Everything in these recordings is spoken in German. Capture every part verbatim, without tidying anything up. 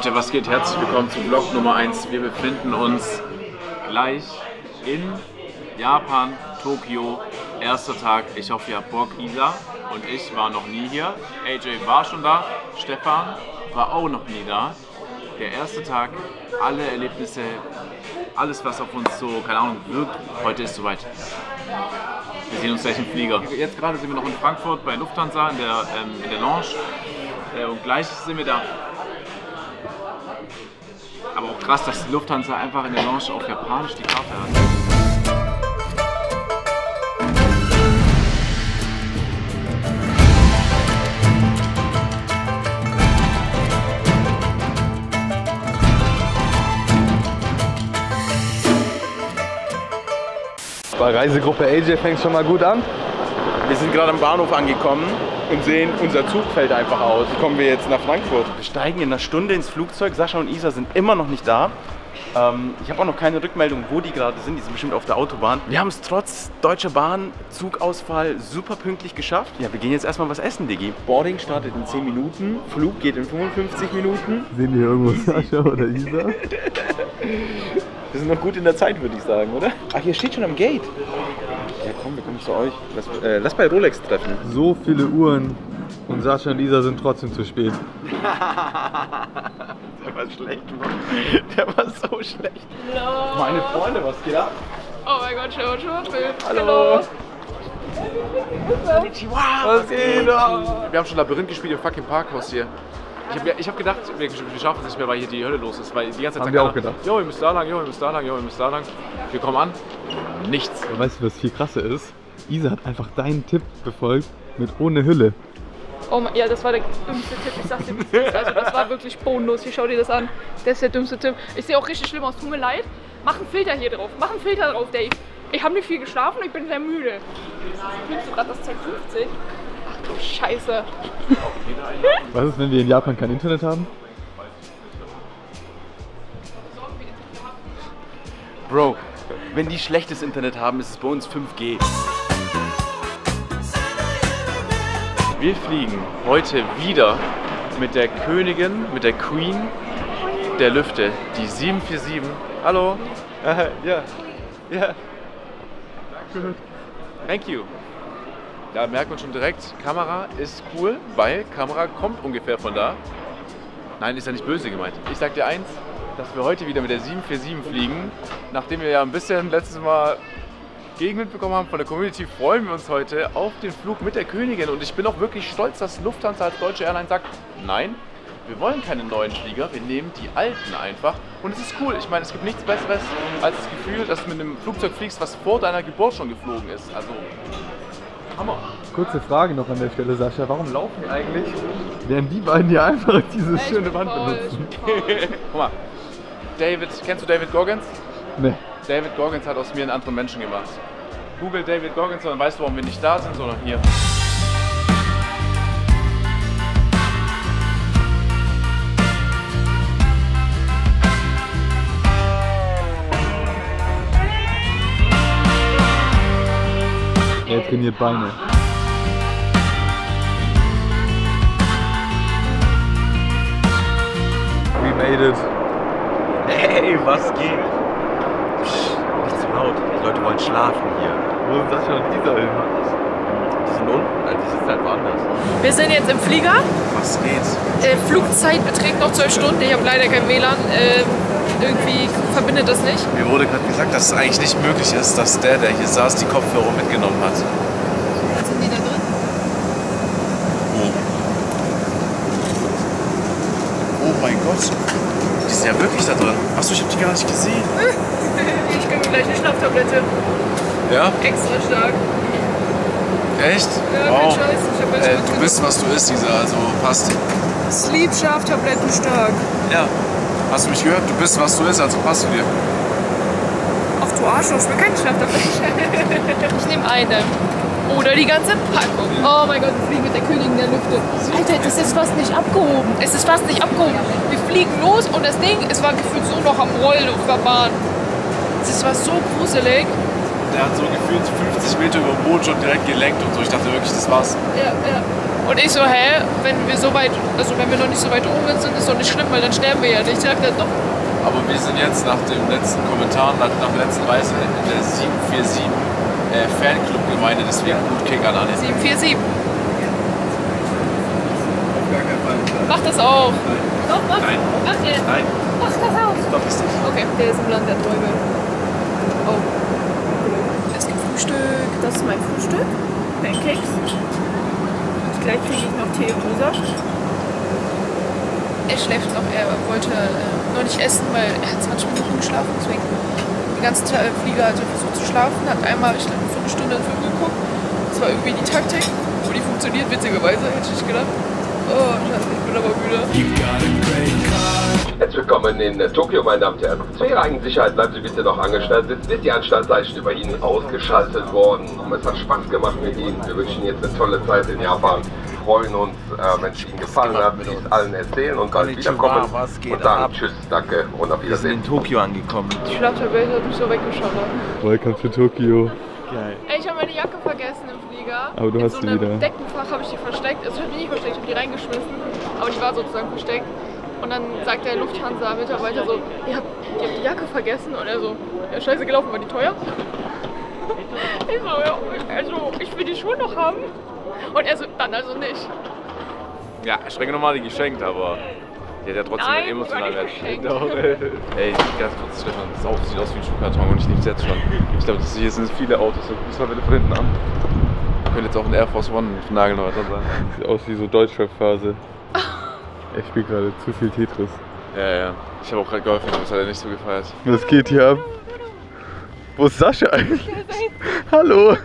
Leute, was geht? Herzlich willkommen zu Vlog Nummer eins. Wir befinden uns gleich in Japan, Tokio. Erster Tag. Ich hoffe, ihr habt Bock. Isa und ich waren noch nie hier. A J war schon da. Stefan war auch noch nie da. Der erste Tag, alle Erlebnisse, alles was auf uns so, keine Ahnung, wirkt. Heute ist soweit. Wir sehen uns gleich im Flieger. Jetzt gerade sind wir noch in Frankfurt bei Lufthansa in der, ähm, in der Lounge. Äh, und gleich sind wir da. Aber auch krass, dass die Lufthansa einfach in der Lounge auf Japanisch die Karte hat. Bei Reisegruppe A J fängt schon mal gut an. Wir sind gerade am Bahnhof angekommen und sehen, unser Zug fällt einfach aus. Wie kommen wir jetzt nach Frankfurt? Wir steigen in einer Stunde ins Flugzeug. Sascha und Isa sind immer noch nicht da. Ähm, ich habe auch noch keine Rückmeldung, wo die gerade sind. Die sind bestimmt auf der Autobahn. Wir haben es trotz Deutsche Bahn, Zugausfall super pünktlich geschafft. Ja, wir gehen jetzt erstmal was essen, Diggi. Boarding startet in zehn Minuten, Flug geht in fünfundfünfzig Minuten. Sehen wir hier irgendwo Sascha oder Isa? Wir sind noch gut in der Zeit, würde ich sagen, oder? Ach, hier steht schon am Gate. Ja komm, wir kommen zu euch. Lass, äh, lass bei Rolex treffen. So viele Uhren und Sascha und Isa sind trotzdem zu spät. Der war schlecht, Mann. Der war so schlecht. Hallo. Meine Freunde, was geht ab? Oh mein Gott, schau, schau, Film. Hallo. Konnichiwa. Was geht ab? Wir haben schon Labyrinth gespielt im fucking Parkhaus hier. Ich habe ich hab gedacht, wir, wir schaffen es nicht mehr, weil hier die Hölle los ist. Weil die ganze Zeit haben wir auch gedacht. Jo, ihr müsst da lang, jo, ihr müsst da lang, jo, ihr müsst da lang. Wir kommen an, nichts. Aber weißt du, was viel krasser ist? Isa hat einfach deinen Tipp befolgt mit ohne Hülle. Oh mein, ja, das war der dümmste Tipp, ich sag's dir. Also das war wirklich bodenlos, hier schau dir das an. Das ist der dümmste Tipp. Ich sehe auch richtig schlimm aus, tut mir leid. Mach einen Filter hier drauf, mach einen Filter drauf, Dave. Ich habe nicht viel geschlafen und ich bin sehr müde. Nimmst du gerade das Z fünfzig? Ach du Scheiße. Was ist, wenn wir in Japan kein Internet haben? Bro, wenn die schlechtes Internet haben, ist es bei uns fünf G. Wir fliegen heute wieder mit der Königin, mit der Queen der Lüfte, die sieben vier sieben. Hallo? Ja, ja. Thank you. Da merkt man schon direkt, Kamera ist cool, weil Kamera kommt ungefähr von da. Nein, ist ja nicht böse gemeint. Ich sag dir eins, dass wir heute wieder mit der sieben vier sieben fliegen. Nachdem wir ja ein bisschen letztes Mal Gegenwind bekommen haben von der Community, freuen wir uns heute auf den Flug mit der Königin. Und ich bin auch wirklich stolz, dass Lufthansa als deutsche Airline sagt, nein, wir wollen keine neuen Flieger, wir nehmen die alten einfach. Und es ist cool, ich meine, es gibt nichts Besseres als das Gefühl, dass du mit einem Flugzeug fliegst, was vor deiner Geburt schon geflogen ist. Also, Hammer. Kurze Frage noch an der Stelle, Sascha. Warum laufen die eigentlich, während die beiden hier einfach diese Echt schöne Wand voll. benutzen? Guck mal, David, kennst du David Goggins? Nee. David Goggins hat aus mir einen anderen Menschen gemacht. Google David Goggins und dann weißt du, warum wir nicht da sind, sondern hier. Er trainiert Beine. We made it. Hey, was geht? Psst, nicht zu laut. Die Leute wollen schlafen hier. Wo sind Sascha und Isa hin? Die sind unten, also die sitzen halt woanders. Wir sind jetzt im Flieger. Was geht? Äh, Flugzeit beträgt noch zwölf Stunden. Ich habe leider kein W L A N. Äh, irgendwie verbindet das nicht. Mir wurde gerade gesagt, dass es eigentlich nicht möglich ist, dass der, der hier saß, die Kopfhörer mitgenommen hat. Sind die da drin? Oh mein Gott, die sind ja wirklich da drin. Achso, ich hab die gar nicht gesehen. Ich kriege gleich eine Schlaftablette. Ja? Extra stark. Echt? Ja, Wow. kein Scheiß. Ich hab Äh, du bist, was du isst, Isa, also passt. Sleep Schlaftabletten stark. Ja. Hast du mich gehört? Du bist, was du isst, also passt zu dir. Ach du Arschloch, ich will keine Schlaftabletten. Ich nehme eine. Oder die ganze Packung. Oh mein Gott, wir fliegen mit der Königin der Lüfte. Alter, das ist fast nicht abgehoben. Es ist fast nicht abgehoben. Wir fliegen los und das Ding, es war gefühlt so noch am Rollen auf der Bahn. Das war so gruselig. Der hat so gefühlt fünfzig Meter über dem Boot schon direkt gelenkt und so. Ich dachte wirklich, das war's. Ja, ja. Und ich so, hä, wenn wir so weit, also wenn wir noch nicht so weit oben sind, ist doch nicht schlimm, weil dann sterben wir ja nicht. Sagt er, doch. Aber wir sind jetzt nach dem letzten Kommentar, nach, nach der letzten Reise in der sieben vier sieben äh, Fanclub-Gemeinde, deswegen Blutkickern an. sieben vier sieben. Mach das auch. Doch, mach. Nein. Mach jetzt. Nein. Mach das auch. Stopp ist nicht. Okay, der ist im Land der Träume. Oh. Es gibt Frühstück. Das ist mein Frühstück. Pancakes. Gleich kriege ich noch Tee und O-Saft. Er schläft noch. Er wollte äh, noch nicht essen, weil er hat zwanzig Minuten geschlafen. Deswegen die ganze Zeit Flieger hat er versucht zu schlafen. Hat einmal, ich glaube, eine Stunde einen Film geguckt. Das war irgendwie die Taktik. Und die funktioniert witzigerweise, hätte ich nicht gedacht. Oh, Scheiße, ich bin aber müde. Herzlich willkommen in äh, Tokio, meine Damen und Herren. Zu Ihrer eigenen Sicherheit bleiben Sie bitte noch angestellt sitzen, bis die Anstaltszeichen über Ihnen ausgeschaltet worden. Es hat Spaß gemacht mit Ihnen. Wir wünschen Ihnen jetzt eine tolle Zeit in Japan. Wir freuen uns, äh, wenn es Ihnen gefallen hat, Sie es allen erzählen und bald wiederkommen. Und sagen Tschüss, danke und auf Wir sind Wiedersehen. in Tokio angekommen. Die Schlaftablette hat mich so weggeschaut. Welcome to Tokio. Geil. Ey, ich habe meine Jacke vergessen im Flieger. Aber du in hast so sie einem wieder. Deckenfach habe ich die versteckt. Also ich habe die nicht versteckt, ich habe die reingeschmissen. Aber die war sozusagen versteckt. Und dann sagt der Lufthansa-Mitarbeiter so, ihr habt, ihr habt die Jacke vergessen. Und er so, ja scheiße gelaufen, war die teuer? Ich so, ja, also ich will die schon noch haben. Und er so, dann also nicht. Ja, streng normal geschenkt, aber die hat ja trotzdem Nein, einen emotionalen war Wert. nicht geschenkt. Doch, ey, ganz kurz, Stefan, das Auto sieht aus wie ein Schuhkarton und ich nehme es jetzt schon. Ich glaube, hier sind viele Autos, das war wieder von hinten an. Könnte jetzt auch ein Air Force One nagelneu dran sein. Sieht aus wie so Deutschrap-Phase. Ich spiele gerade zu viel Tetris. Ja, ja. Ich habe auch gerade geholfen, aber das hat er nicht so gefeiert. Was geht hier ab? Wo ist Sascha eigentlich? Hallo!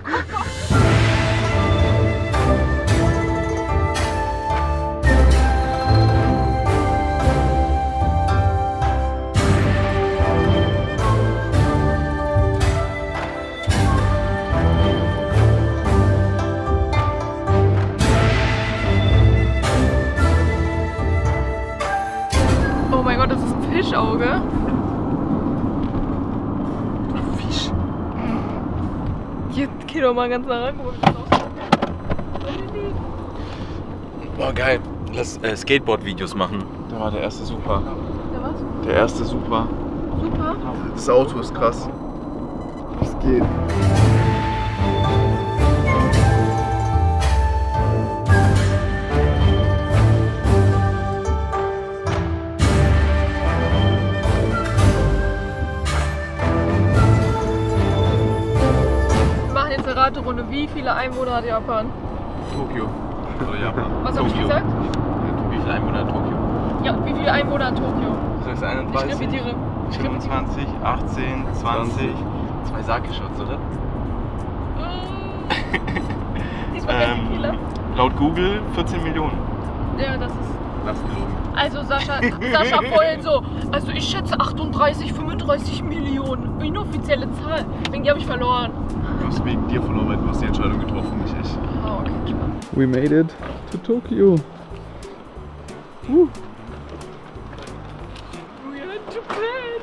Oh mein Gott, das ist ein Fischauge. Fisch. Jetzt geh doch mal ganz nah ran, guck mal, wie das aussieht. Boah, geil. Lass äh, Skateboard-Videos machen. Da war der erste Super. Ja, was? Der erste Super. Super. Das Auto ist krass. Was geht? Wir machen jetzt eine Raterunde. Wie viele Einwohner hat Japan? Tokio. Oder Japan. Was habe ich Tokio. gesagt? Wie viele Einwohner hat Tokio? Ja, wie viele Einwohner hat Tokio? Du sagst Ich einunddreißig, repetiere. Ich repetiere. fünfundzwanzig, achtzehn, zwanzig. Zwei Sake-Shots, oder? Diesmal ähm, viele. Laut Google vierzehn Millionen. Ja, das ist. Das ist gelogen. Also Sascha, Sascha vorhin so, also ich schätze achtunddreißig, fünfunddreißig Millionen. Inoffizielle Zahl. Wegen die habe ich verloren. Du hast wegen dir verloren, weil du hast die Entscheidung getroffen, nicht ich. Oh, okay, spannend. We made it to Tokyo. Uh. We are in Japan.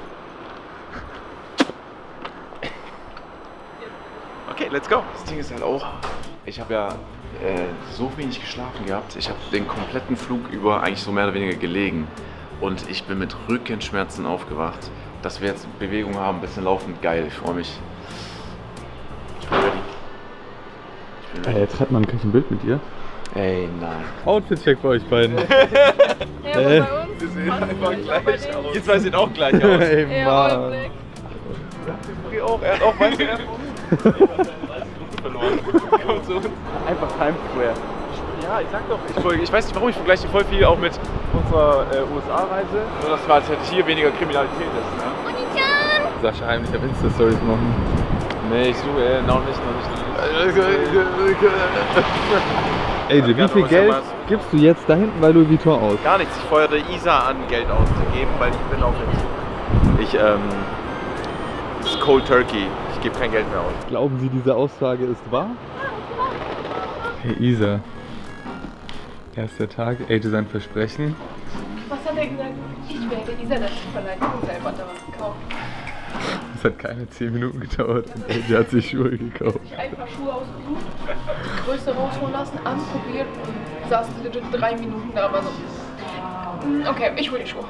Okay, let's go. Das Ding ist halt auch, ich habe ja äh, so wenig geschlafen gehabt. Ich habe den kompletten Flug über eigentlich so mehr oder weniger gelegen. Und ich bin mit Rückenschmerzen aufgewacht. Dass wir jetzt Bewegung haben, ein bisschen laufen, geil, ich freue mich. Ich bin ready. Ich bin Ey, ready. jetzt hat man gleich ein Bild mit dir. Ey, nein. Outfit-Check bei euch beiden. Ja, aber Äh. bei uns. Wir sehen einfach gleich aus. Die zwei sehen auch gleich aus. Ey, Ja, Mann. All Black. auch, er hat auch weiße Air verloren. Kommt zu uns. Einfach Times Square. Ja, ich sag doch, ich, folge, ich weiß nicht warum, ich vergleiche voll viel auch mit unserer äh, U S A-Reise. Nur dass halt hier weniger Kriminalität ist. Ne? Sascha heimlich auf Insta-Stories machen. Nee, ich suche, äh, noch nicht, noch nicht, noch nicht. Ey, wie viel Geld gibst du jetzt da hinten bei Louis Vuitton aus? Gar nichts. Ich feuerte Isa an, Geld auszugeben, weil ich bin auf Entzug. Ich, ähm, das ist Cold Turkey. Ich gebe kein Geld mehr aus. Glauben Sie, diese Aussage ist wahr? Hey Isa. Erster Tag, Age sein Versprechen. Was hat er gesagt? Ich werde dieser dazu verleiten und selber da was gekauft. Es hat keine zehn Minuten gedauert und Age hat sich Schuhe gekauft. Ich einfach Schuhe ausgesucht, die Größe rausholen lassen, anprobiert und saßen legit drei Minuten da, aber so. Okay, ich hol die Schuhe.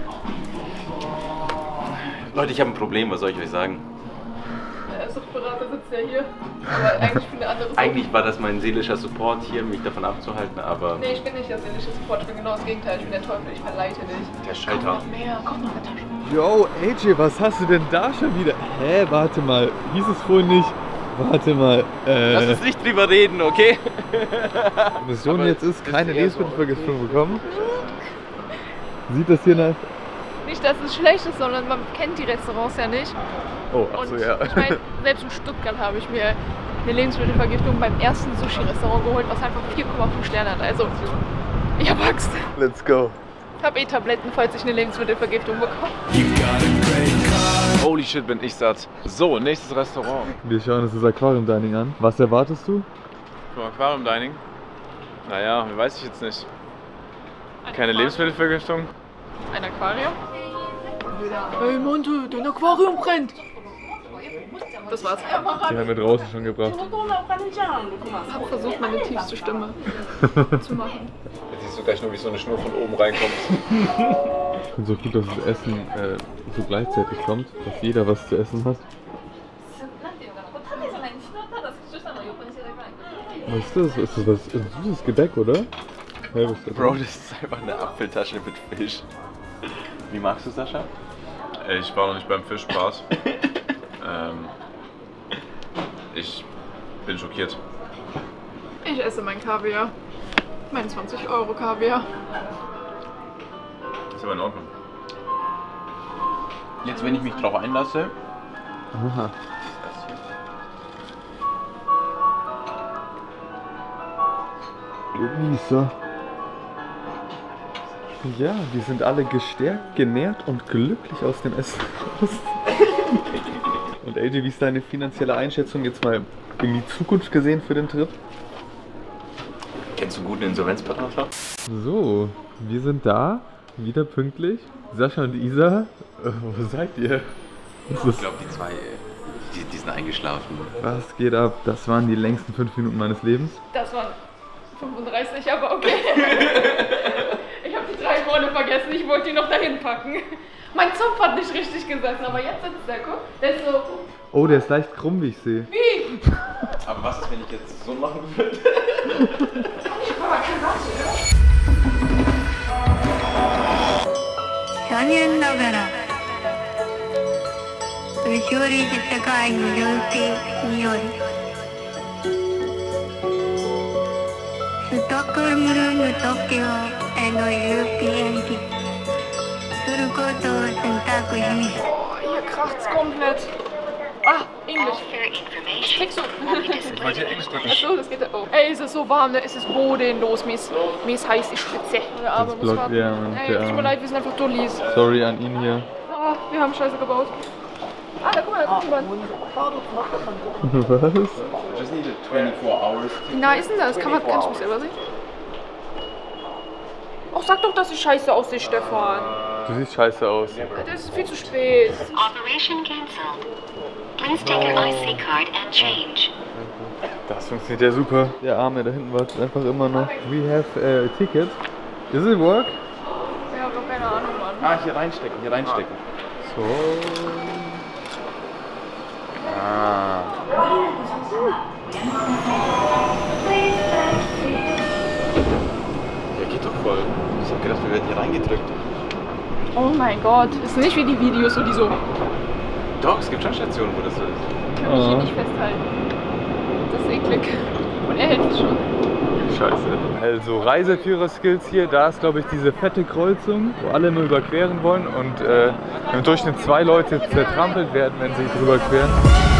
Leute, ich habe ein Problem, was soll ich euch sagen? Der Suchtberater sitzt ja hier, aber eigentlich für eine andere Sache. Eigentlich war das mein seelischer Support hier, mich davon abzuhalten, aber... Nee, ich bin nicht der seelische Support, ich bin genau das Gegenteil, ich bin der Teufel, ich verleite dich. Der Scheiter. Komm noch mehr, komm noch Natascha. Yo, A J, was hast du denn da schon wieder? Hä, warte mal, hieß es vorhin nicht? Warte mal, äh... Lass uns nicht drüber reden, okay? Die Mission Aber jetzt ist, das keine ist eher so. Lebensmittelvergiftung bekommen. Sieht das hier nach... Nicht, dass es schlecht ist, sondern man kennt die Restaurants ja nicht. Oh, achso, Und ja. ich meine, selbst in Stuttgart habe ich mir eine Lebensmittelvergiftung beim ersten Sushi-Restaurant geholt, was einfach vier Komma fünf Sterne hat. Also, ich hab Angst. Let's go. Ich habe eh Tabletten, falls ich eine Lebensmittelvergiftung bekomme. Holy shit, bin ich satt. So, nächstes Restaurant. Wir schauen uns das Aquarium Dining an. Was erwartest du? Vom Aquarium Dining. Naja, weiß ich jetzt nicht. Keine Lebensmittelvergiftung? Ein Aquarium? Hey Monte, dein Aquarium brennt! Das war's. Die haben wir draußen schon gebracht. Ich habe versucht, meine tiefste Stimme zu machen. Jetzt siehst du gleich nur, wie so eine Schnur von oben reinkommt. Ich finde so gut, dass das Essen äh, so gleichzeitig kommt, dass jeder was zu essen hat. Was ist das? Ist das was? Ein süßes Gebäck, oder? Hey, was ist das? Bro, das ist einfach eine Apfeltasche mit Fisch. Wie magst du, Sascha? Ich war noch nicht beim Fischbad. ähm, ich bin schockiert. Ich esse mein Kaviar. Mein zwanzig Euro Kaviar. Ist aber in Ordnung. Jetzt, wenn ich mich drauf einlasse. Aha. Genießer. Ja, die sind alle gestärkt, genährt und glücklich aus dem Essen raus. Und A J, wie ist deine finanzielle Einschätzung jetzt mal in die Zukunft gesehen für den Trip? Kennst du einen guten Insolvenzberater? So, wir sind da, wieder pünktlich. Sascha und Isa, äh, wo seid ihr? Was, Ich ist, glaube, die zwei, die, die sind eingeschlafen. was geht ab? Das waren die längsten fünf Minuten meines Lebens. Das waren fünfunddreißig, aber okay. Ich habe die drei vorne vergessen, ich wollte die noch dahin packen. Mein Zopf hat nicht richtig gesessen, aber jetzt sitzt der, guck. Der ist so... Oh, der ist leicht krumm, wie ich sehe. Wie? Aber was ist, wenn ich jetzt so machen würde? Oh, hier kracht's komplett. Ah, Englisch. Kriegst du? Ich wollte hier Englisch drücken. Achso, das geht ja. Oh. Ey, es ist so warm, ne? Es ist bodenlos. Mir ist, mir ist heiß, ich schwitze. Der Arme Das muss blockt- warten. ja, Mann, Ey, der tut mir Arme. leid, wir sind einfach Dullis. Sorry an ihn hier. Ah, wir haben Scheiße gebaut. Ah, da guck mal, da kommt jemand. Was? Just needed twenty-four hours. Wie nah ist denn das? Kann, man, kann ich mich selber sehen? Ach, sag doch, dass ich scheiße aussehe, Stefan. Du siehst scheiße aus. Das ist viel zu spät. Operation cancelled. Please take your I C card and change. Das funktioniert ja super. Der Arme da hinten wartet einfach immer noch. We have a ticket. Does it work? Ich habe doch keine Ahnung, Mann. Ah, hier reinstecken, hier reinstecken. So. Ah. Ja, geht doch voll. Ich hab gedacht, wir werden hier reingedrückt. Oh mein Gott. Das ist nicht wie die Videos, wo die so... Doch, es gibt schon Stationen, wo das so ist. Kann mich hier Ah. nicht festhalten. Das ist eklig. Und er hält es schon. Scheiße. Also Reiseführer-Skills hier, da ist glaube ich diese fette Kreuzung, wo alle nur überqueren wollen und äh, im Durchschnitt zwei Leute zertrampelt werden, wenn sie drüber queren.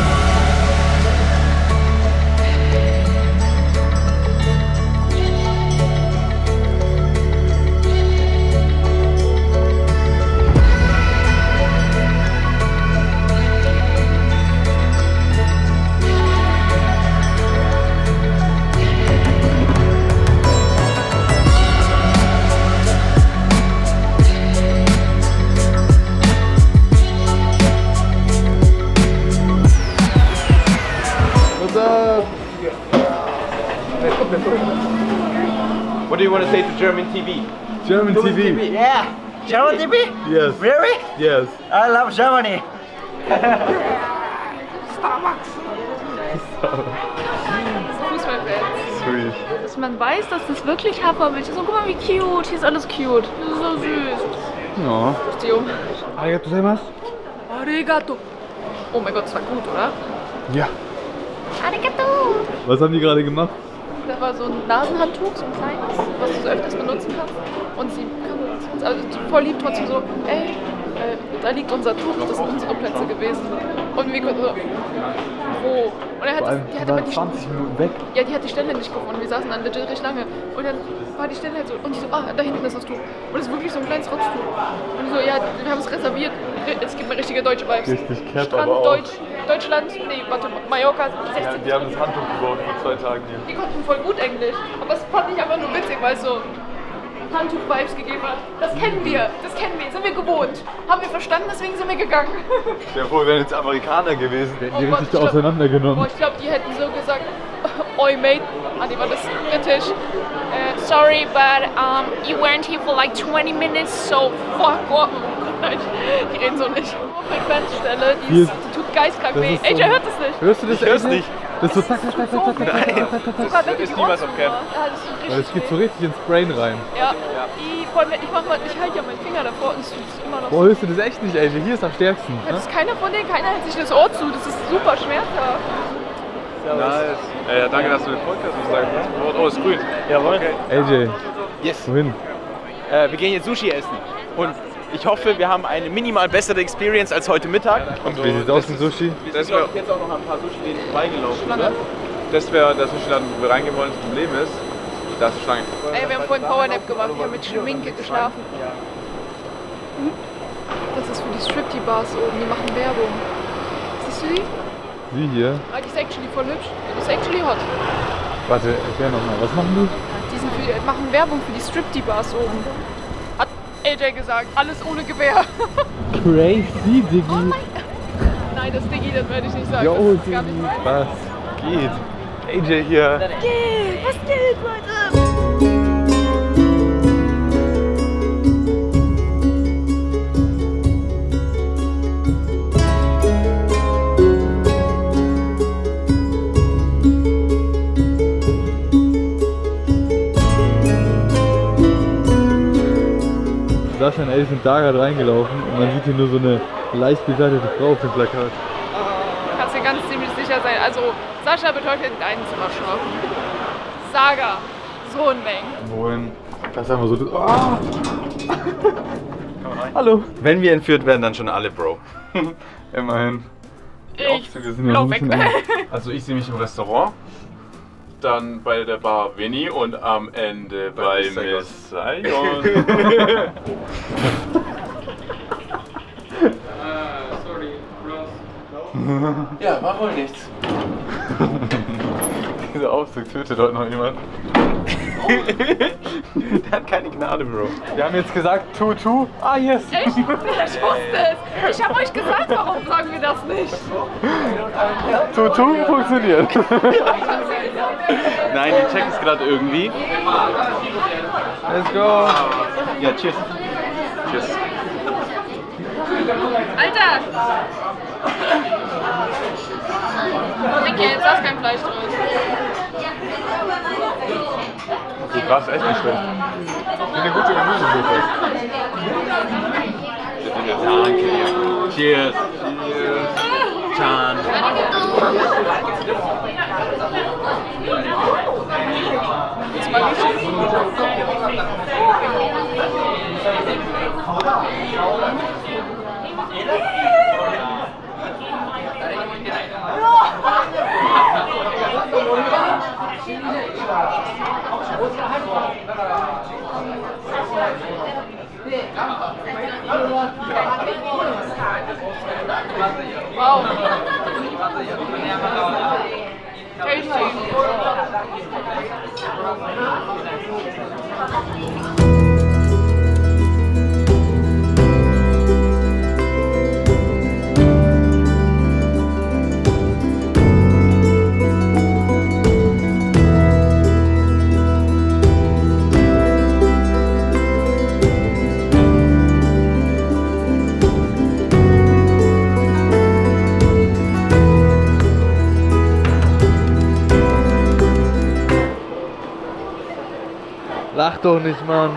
German T V. German T V. Yeah. German T V? Yes. Really? Yes. I love Germany. Fußballfans. Sweet. Dass man weiß, dass das wirklich Hafermilch ist. Und guck mal, wie cute. Hier ist alles cute. Das ist so süß. Ja. Die um. Arigato gozaimasu. Arigato. Oh mein Gott, das war gut, oder? Ja. Arigato. Was haben die gerade gemacht? Da war so ein Nasenhandtuch, so ein kleines, was du so öfters benutzen kannst. Und sie kam zu uns, also voll lieb trotzdem so, ey, äh, da liegt unser Tuch, das sind unsere Plätze gewesen. Und wir konnten so, wo? Und er hat Vor das, allem, die die hat waren aber die, zwanzig Minuten weg. ja, die hat die Stelle nicht gefunden. Wir saßen dann legit recht lange. Und dann war die Stelle halt so, und die so, ah, da hinten ist das Tuch. Und es ist wirklich so ein kleines Rotztuch. Und die so, ja, wir haben es reserviert. Es gibt mir richtige deutsche Vibes. Richtig Cap, Strand, aber auch. Deutsch, Deutschland, nee, warte, Mallorca, Ja, sechzehn. die haben das Handtuch gebaut vor zwei Tagen hier. Die konnten voll gut Englisch. Aber es fand ich einfach nur witzig, weil es so Handtuch-Vibes gegeben hat. Das kennen wir, das kennen wir, sind wir gewohnt. Haben wir verstanden, deswegen sind wir gegangen. Stell dir vor, wir wären jetzt Amerikaner gewesen, die hätten die Oh Gott, richtig ich glaub- auseinandergenommen. Boah, ich glaube, die hätten so gesagt, oi mate, ah, die war das britisch. Äh, sorry, but um, you weren't here for like twenty minutes, so fuck off. Nein, die reden so nicht. Frequenzstelle, die, Hier ist, ist- die tut geistkrank das weh. ist A J so- hört es nicht. Hörst du das Ich hör's echt nicht. Das ist so tak, tak, tak, tak, tak, tak, tak, tak, tak, tak. Sogar wenn ist die niemals Ohren auf Cam. zumachen. Ja, das ist Weil richtig. es geht so richtig ins Brain rein. Ja, die, vor allem, ich, mach mal, ich halte ja meinen Finger davor und es tut immer noch Boah, so. hörst du das echt nicht, ey? Hier ist am stärksten. Das Ne? ist keiner von denen, keiner hält sich das Ohr zu, das ist super schmerzhaft. Nice. Äh, ja, danke, dass du den Podcast gesagt hast. Oh, oh, ist grün. Jawohl. A J, Yes. wohin? Äh, wir gehen jetzt Sushi essen. Und ich hoffe, wir haben eine minimal bessere Experience als heute Mittag. Und wie sieht's aus mit Sushi? Wir Das sind glaub wär- ich, jetzt auch noch an ein paar Sushi-Läden vorbeigelaufen. Schlange. Das wäre das Sushi-Laden, wo wir reingehen wollen. Das Problem ist, da ist eine Schlange. Ey, wir haben vorhin Powernap gemacht, wir haben mit Schminke geschlafen. Hm? Das ist für die Striptease-Bars oben, die machen Werbung. Siehst du die? Sie hier? Ah, die ist actually voll hübsch. Die ist actually hot. Warte, erklär nochmal. Was machen die? Die sind für, die machen Werbung für die Striptease-Bars oben. Hat A J gesagt, alles ohne Gewehr. Crazy, Diggi. Oh mein Nein, das Diggi, das werde ich nicht sagen. Jo, das ist Diggi. gar nicht mein. Was geht? A J hier. Was geht? Was geht, Leute? Sascha und Ellie sind da gerade reingelaufen und man sieht hier nur so eine leicht bekleidete Frau auf dem Plakat. Kannst dir ganz ziemlich sicher sein. Also, Sascha wird heute in deinem Zimmer schlafen. Saga, so ein Ding. Wohin? Das ist einfach so. Oh! Hallo. Wenn wir entführt werden, dann schon alle, Bro. Immerhin. Ich Aufzüge sind ja lauf ein weg. bisschen- Also ich sehe mich im Restaurant, dann bei der Bar Winnie und am Ende bei Miss Saigon. Miss Saigon. Ja, war wohl nichts. Dieser Aufzug tötet heute noch jemand. Der hat keine Gnade, Bro. Wir haben jetzt gesagt, tu, tu. Ah, yes. Echt? Ich wusste es. Ich habe euch gesagt, warum sagen wir das nicht? Tu, tu funktioniert. Nein, die checken es gerade irgendwie. Let's go. Ja, cheers. Tschüss. Alter! Danke, jetzt hast kein Fleisch drin. Die Gras ist echt nicht schlecht. Wie eine gute Gemüsesuppe. Danke dir. Cheers. Chan. Jetzt mal geschickt. Wow. Tasty. lach doch nicht, Mann.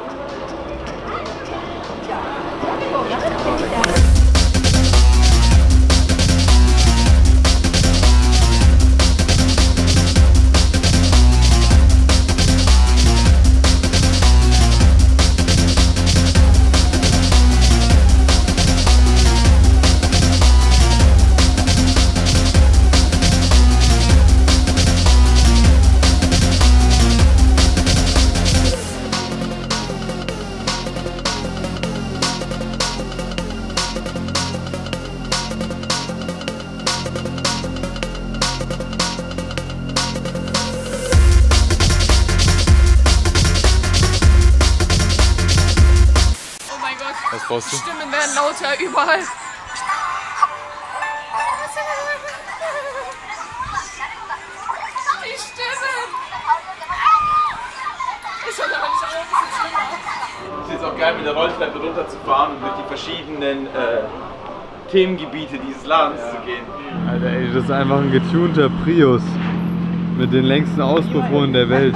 Was brauchst du? Die Stimmen werden lauter überall. Die Stimmen! Ich soll aber nicht auf, das ist schlimmer. Es ist jetzt auch geil, mit der Rolltreppe runterzufahren und durch die verschiedenen äh, Themengebiete dieses Ladens ja. zu gehen. Alter, ey, das ist einfach ein getunter Prius mit den längsten Auspuffrohren der Welt.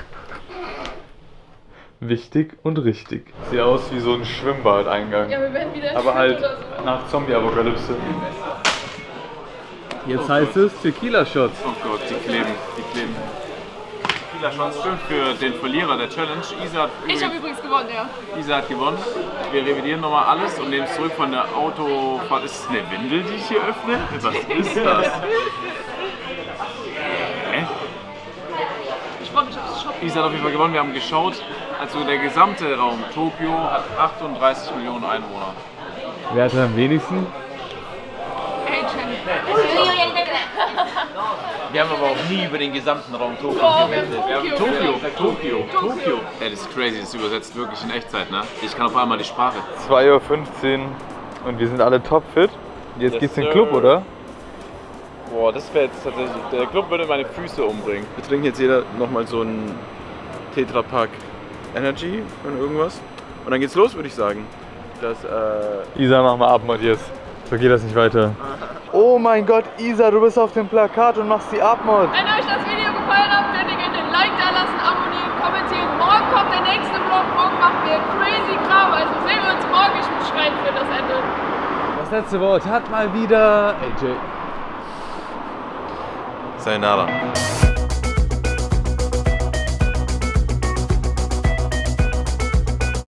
Wichtig und richtig. Sieht aus wie so ein Schwimmbadeingang. Ja, wir werden wieder aber halt oder so. nach Zombie-Apokalypse. Jetzt heißt es Tequila-Shots. Oh Gott, die kleben, die kleben. Tequila-Shots für den Verlierer der Challenge. Isa hat, Ich habe übrigens gewonnen, ja. Isa hat gewonnen. Wir revidieren nochmal alles und nehmen es zurück von der Autofahrt. Ist es eine Windel, die ich hier öffne? Was ist das? Hä? Ich freue mich aufs Shoppen. Isa hat auf jeden Fall gewonnen. Wir haben geschaut. Also der gesamte Raum Tokio hat achtunddreißig Millionen Einwohner. Wer hat am wenigsten? Hey, Jenny. Wir haben aber auch nie über den gesamten Raum Tokio Oh, wir geredet. haben Wir haben Tokio, Tokio, Tokio. Ey, das ist crazy, das übersetzt wirklich in Echtzeit, ne? Ich kann auf einmal die Sprache. zwei Uhr fünfzehn und wir sind alle topfit. Jetzt Yes, geht's in den sir. Club, oder? Boah, das wäre jetzt tatsächlich. Der Club würde meine Füße umbringen. Wir trinken jetzt jeder nochmal so einen Tetra Pak Energy und irgendwas. Und dann geht's los, würde ich sagen. Das, äh. Isa, mach mal ab, Matthias. So geht das nicht weiter. Oh mein Gott, Isa, du bist auf dem Plakat und machst die Abmod. Wenn euch das Video gefallen hat, könnt ihr gerne den Like da lassen, abonnieren, kommentieren. Morgen kommt der nächste Vlog. Morgen machen wir crazy Kram. Also sehen wir uns morgen. Ich muss schreien für das Ende. Das letzte Wort hat mal wieder A J. Sayonara.